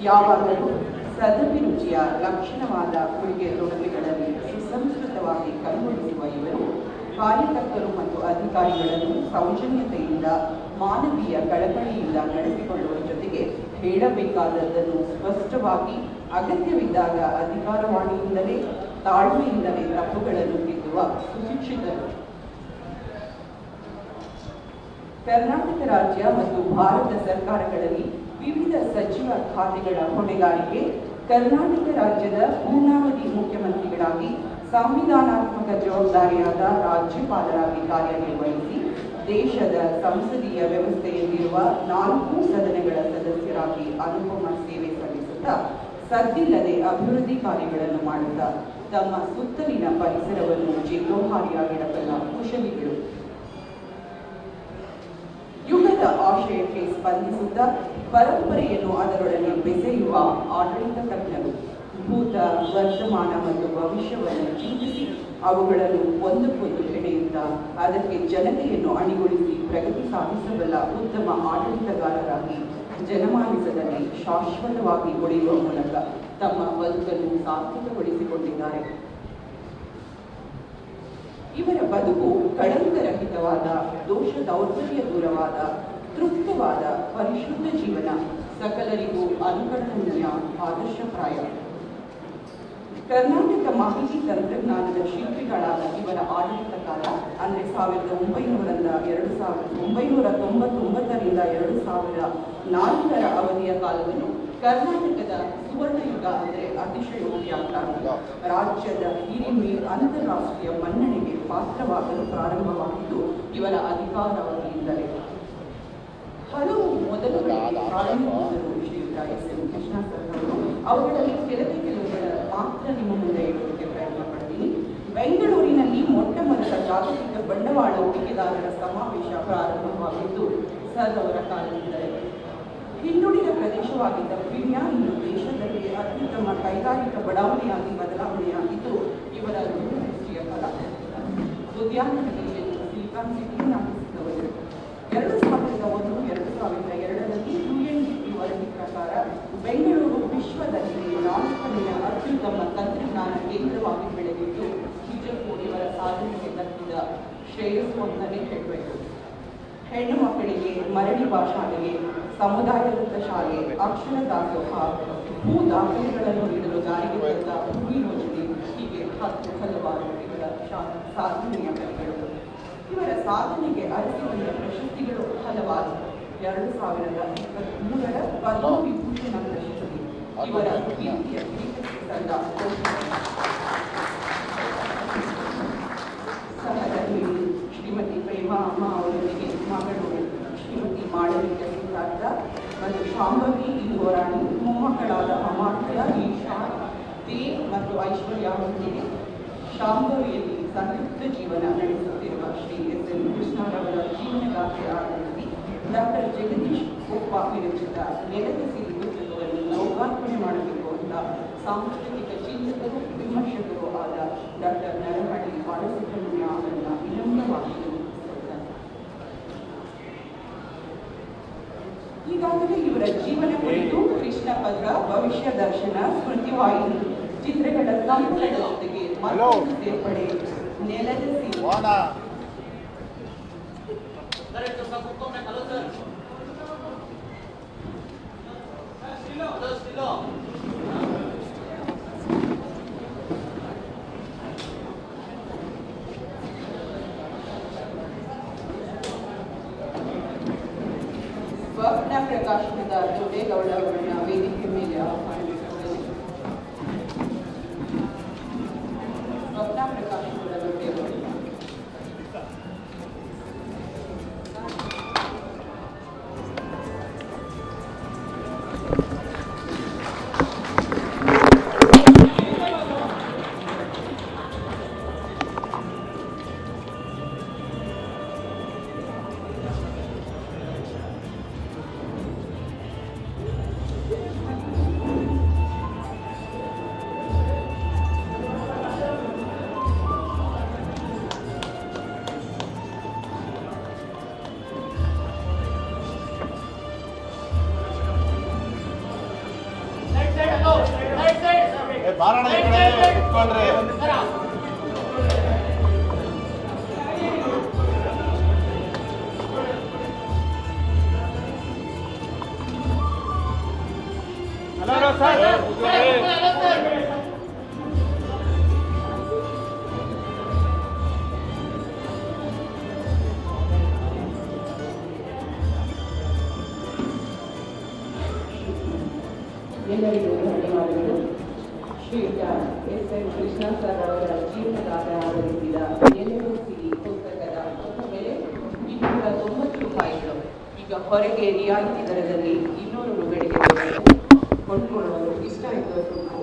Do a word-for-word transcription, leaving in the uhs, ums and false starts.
ಯಾವಾಗಲೂ ಸದಭಿರುಚಿಯ ಲಕ್ಷಣವಾದ ಕೊಡುಗೆ ತೊಡುಗೆಗಳಲ್ಲಿ ಸುಸಂಸ್ಕೃತವಾಗಿ ಕೈಗೊಳಿಸುವ ಇವರು ಕಾರ್ಯಕರ್ತರು ಮತ್ತು ಅಧಿಕಾರಿಗಳನ್ನು ಸೌಜನ್ಯತೆಯಿಂದ ಮಾನವೀಯ ಕಳಕಳಿಯಿಂದ ನಡೆಸಿಕೊಳ್ಳುವ ಜೊತೆಗೆ ಹೇಳಬೇಕಾದದ್ದನ್ನು ಸ್ಪಷ್ಟವಾಗಿ ಅಗತ್ಯವಿದ್ದಾಗ ಅಧಿಕಾರವಾಣಿಯಿಂದಲೇ ತಾಳ್ಮೆಯಿಂದಲೇ ತಪ್ಪುಗಳನ್ನು ತಿದ್ದುವ ಸುಶಿಕ್ಷಿತರು. ಕರ್ನಾಟಕ ರಾಜ್ಯ ಮತ್ತು ಭಾರತ ಸರ್ಕಾರಗಳಲ್ಲಿ ವಿವಿಧ ಸಚಿವ ಖಾತೆಗಳ ಹೊಣೆಗಾರಿಕೆ. ಕರ್ನಾಟಕ ರಾಜ್ಯದ ಪೂರ್ಣಾವಧಿ ಮುಖ್ಯಮಂತ್ರಿಗಳಾಗಿ ಸಂವಿಧಾನಾತ್ಮಕ ಜವಾಬ್ದಾರಿಯಾದ ರಾಜ್ಯಪಾಲರಾಗಿ ಕಾರ್ಯನಿರ್ವಹಿಸಿ ದೇಶದ ಸಂಸದೀಯ ವ್ಯವಸ್ಥೆಯಲ್ಲಿರುವ ನಾಲ್ಕು ಸದನಗಳ ಸದಸ್ಯರಾಗಿ ಅನುಪಮ ಸೇವೆ ಸಲ್ಲಿಸುತ್ತಾ ಸದ್ದಿಲ್ಲದೆ ಅಭಿವೃದ್ಧಿ ಕಾರ್ಯಗಳನ್ನು ಮಾಡುತ್ತಾ ತಮ್ಮ ಸುತ್ತಲಿನ ಪರಿಸರವನ್ನು ಜೀರ್ಣೋಹಾರಿಯಾಗಿಡಬಲ್ಲ ಕುಶಲಿಗಳು. ಯುಗದ ಆಶಯಕ್ಕೆ ಸ್ಪಂದಿಸುತ್ತಾ ಪರಂಪರೆಯನ್ನು ಅದರೊಡನೆ ಬೆಸೆಯುವ ಆಡಳಿತ ತಜ್ಞರು. ಭೂತ, ವರ್ತಮಾನ ಮತ್ತು ಭವಿಷ್ಯವನ್ನು ಚಿಂತಿಸಿ ಅವುಗಳನ್ನು ಒಂದಕ್ಕೊಂದು ಹೆಣೆಯುತ್ತಾ ಅದಕ್ಕೆ ಜನತೆಯನ್ನು ಅಣಿಗೊಳಿಸಿ ಪ್ರಗತಿ ಸಾಧಿಸಬಲ್ಲ ಉತ್ತಮ ಆಡಳಿತಗಾರರಾಗಿ ಜನಮಾನಸದಲ್ಲಿ ಶಾಶ್ವತವಾಗಿ ಉಳಿಯುವ ಮೂಲಕ ತಮ್ಮ ಬದುಕನ್ನು ಸಾರ್ಥಕಗೊಳಿಸಿಕೊಂಡಿದ್ದಾರೆ. ಇವರ ಬದುಕು ಕಳಂಕರಹಿತವಾದ, ದೋಷ ದೌರ್ಬಲ್ಯ ದೂರವಾದ, ತೃಪ್ತವಾದ ಪರಿಶುದ್ಧ ಜೀವನ, ಸಕಲರಿಗೂ ಅನುಕರಣೀಯ ಆದರ್ಶಪ್ರಾಯ. ಕರ್ನಾಟಕ ಮಾಹಿತಿ ತಂತ್ರಜ್ಞಾನದ ಶಿಲ್ಪಿಗಳಾದ ಇವರ ಆಡಳಿತ ಕಾಲ ಅಂದರೆ ಸಾವಿರದ ಒಂಬೈನೂರರಿಂದ ಎರಡು ಸಾವಿರದ ಒಂಬೈನೂರ ತೊಂಬತ್ತೊಂಬತ್ತರಿಂದ ಎರಡು ಸಾವಿರ ನಾಲ್ಕರ ಅವಧಿಯ ಕಾಲವನ್ನು ಕರ್ನಾಟಕದ ಸುವರ್ಣಯುಗ ಅಂದರೆ ಅತಿಶಯೋಕ್ತಿ ಆಗ್ತಾರೆ. ರಾಜ್ಯದ ಹಿರಿಮೆ ಅಂತಾರಾಷ್ಟ್ರೀಯ ಮನ್ನಣೆಗೆ ಪಾತ್ರವಾಗಲು ಪ್ರಾರಂಭವಾಗಿದ್ದು ಇವರ ಅಧಿಕಾರಾವಧಿಯಿಂದಲೇ. ಹಲವು ಮೊದಲುಗಳಿಗೆ ಪ್ರಾರಂಭಿಸಿದರು ಶ್ರೀಯುತ ಎಸ್ ಎಂ ಕೃಷ್ಣ ಸರ್ ಅವರು. ಅವುಗಳಲ್ಲಿ ಕೆಲವೇ ಕೆಲವುಗಳ ಮಾತ್ರ ನಿಮ್ಮ ಮುಂದೆ ಇಡೋದಕ್ಕೆ ಪ್ರಯತ್ನ ಪಡ್ತೀನಿ. ಬೆಂಗಳೂರಿನಲ್ಲಿ ಮೊಟ್ಟ ಮೊದಲ ಜಾಗತಿಕ ಬಂಡವಾಳ ಹೂಡಿಕೆದಾರರ ಸಮಾವೇಶ ಪ್ರಾರಂಭವಾಗಿದ್ದು ಸರ್ ಅವರ ಕಾಲದಿಂದಲೇ. ಹಿಂದುಳಿದ ಪ್ರದೇಶವಾಗಿದ್ದ ವಿನ್ಯ ಇಂದು ದೇಶದಲ್ಲಿ ಅತ್ಯುತ್ತಮ ಕೈಗಾರಿಕಾ ಬಡಾವಣೆಯಾಗಿ ಬದಲಾವಣೆಯಾಗಿದ್ದು ಇವರ ದೂರದೃಷ್ಟಿಯ ಫಲ. ಉದ್ಯಾನದಲ್ಲಿ ಸಿಲಿಕಾನ್ ಸಿಟಿಯನ್ನು ಆರಂಭಿಸಿದವರು. ಎರಡು ಸಾವಿರದ ಒಂದು ಎರಡು ಸಾವಿರದ ಎರಡರಲ್ಲಿ ಯು ಎನ್ ಡಿ ಪಿ ವರದಿ ಪ್ರಕಾರ ಬೆಂಗಳೂರು ವಿಶ್ವದಲ್ಲಿ ನಾಲ್ಕನೆಯ ಅತ್ಯುತ್ತಮ ತಂತ್ರಜ್ಞಾನ ಕೇಂದ್ರವಾಗಿ ಬೆಳೆದಿದ್ದು ನಿಜಕ್ಕೂ ಇವರ ಸಾಧನೆಗೆ ದಕ್ಕಿದ ಶ್ರೇಯಸ್ಸು ಅಂತಲೇ ಹೇಳಬೇಕು. ಹೆಣ್ಣು ಮಕ್ಕಳಿಗೆ ಮರಳಿ ಭಾಷಾಲೆಗೆ, ಸಮುದಾಯದತ್ತ ಶಾಲೆ, ಅಕ್ಷರ ದಾಸೋಹ, ಭೂ ದಾಖಲೆಗಳನ್ನು ನೀಡಲು ಜಾರಿಗೆ ತಂದ ಭೂಮಿ ಯೋಜನೆ, ಹೀಗೆ ಹತ್ತು ಹಲವಾರು ಇವರ ಸಾಧನೆಯ ಕಥೆಗಳು. ಇವರ ಸಾಧನೆಗೆ ಅರಸಿಕೊಂಡ ಪ್ರಶಸ್ತಿಗಳು ಹಲವಾರು. ಎರಡು ಸಾವಿರದ ಇಪ್ಪತ್ತ್ಮೂರರ ಪದ್ಮ ವಿಭೂಷಣ ಪ್ರಶಸ್ತಿ ಇವರ ಕೀರ್ತಿಯ ತಂದ ಸಹಧರ್ಮಿಣಿ ಶ್ರೀಮತಿ ಪ್ರೇಮಾ ಅಮ್ಮ ಅವರೊಂದಿಗೆ ಮಗಳು ಶ್ರೀಮತಿ ಮಾಳವಿಕ ಸಿದ್ಧಾರ್ಥ ಮತ್ತು ಶಾಂಭವಿ ಇಂಗೋರಾಣಿ, ಮೊಮ್ಮಕ್ಕಳಾದ ಅಮಾತ್ಯ, ಈಶಾ, ದೇವ್ ಮತ್ತು ಐಶ್ವರ್ಯ ಅವರೊಂದಿಗೆ ಶಾಂಭವಿಯಲ್ಲಿ ಸಂಯುಕ್ತ ಜೀವನ ನಡೆಸುತ್ತಿರುವ ಶ್ರೀ ಎಸ್ ಎನ್ ಕೃಷ್ಣರವರ ಜೀವನಗಾಥೆ ಆಧರಿಸಿ ಡಾಕ್ಟರ್ ಜಗದೀಶ್ ಕೊಪ್ಪ ವಿರಚಿತ ನೆಲದ ಸಿರಿ ಪುಸ್ತಕವನ್ನು ಲೋಕಾರ್ಪಣೆ ಮಾಡಬೇಕು ಅಂತ ಸಾಂಸ್ಕೃತಿಕ ಚಿಂತಕರು ವಿಮರ್ಶಕರು ಆದ ಡಾಕ್ಟರ್ ನರಹಳ್ಳಿ ಬಾಲಸುಬ್ರಹ್ಮಣ್ಯ ಅವರನ್ನ ವಿನಮ್ರವಾಗಿ ತಿಳಿಸಿದ್ದಾರೆ. ಈಗಾಗಲೇ ಇವರ ಜೀವನ ಕುರಿತು ಕೃಷ್ಣ ಪದ್ರ, ಭವಿಷ್ಯ ದರ್ಶನ, ಸ್ಮೃತಿವಾಹಿನಿ ಚಿತ್ರಗಳ ಸಂಪುಟದ ಜೊತೆಗೆ ಮತ್ತೊಂದು ಸೇರ್ಪಡೆ ನೆಲದ ಸಿರಿ ಸ್ವಪ್ನ ಪ್ರಕಾಶನದ ಜೋಡೇಗೌಡ ಅವರನ್ನ ವೇದಿಕೆ ಮೇಲೆ ಆಹ್ವಾನಿಸುತ್ತದೆ. ಸ್ವಪ್ನ ಪ್ರಕಾಶನದ ಜೋಡೇಗೌಡ ಬಾರಣ ಈ ಕಡೆ ಇಟ್ಕೊಳ್ರಿ. ಎಲ್ಲರಿಗೂ ಧನ್ಯವಾದಗಳು. ಶ್ರೀಯುತ ಎಸ್ ಎನ್ ಕೃಷ್ಣ ಸರ್ ಅವರ ಜೀವನಗಾಥ ಆಧರಿಸಿದ ಎಲ್ಎಂಸಿ ಪುಸ್ತಕದ ಬೆಲೆ ಇನ್ನೂರ ತೊಂಬತ್ತು ರೂಪಾಯಿಗಳು. ಈಗ ಹೊರಗೆ ರಿಯಾಯಿತಿ ದರದಲ್ಲಿ ಇನ್ನೂರು ರೂಪಾಯಿಗೆ ಕೊಂಡುಕೊಳ್ಳಲು ಇಷ್ಟ ಆಯಿತು.